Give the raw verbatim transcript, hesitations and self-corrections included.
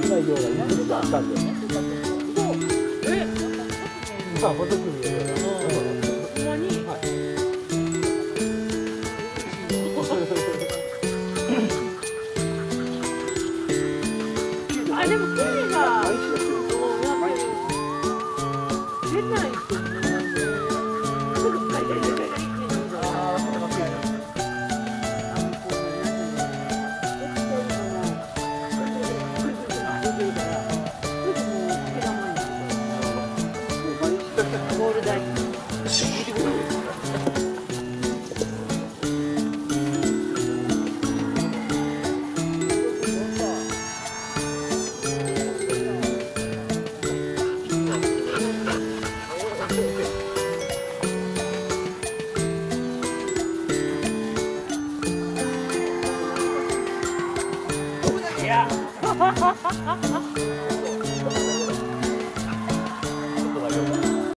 ないようなイメージがあったんで。え？まあ、細く見えるような。ほんまに。あ、でも声が出ないと思う。ゴール大いや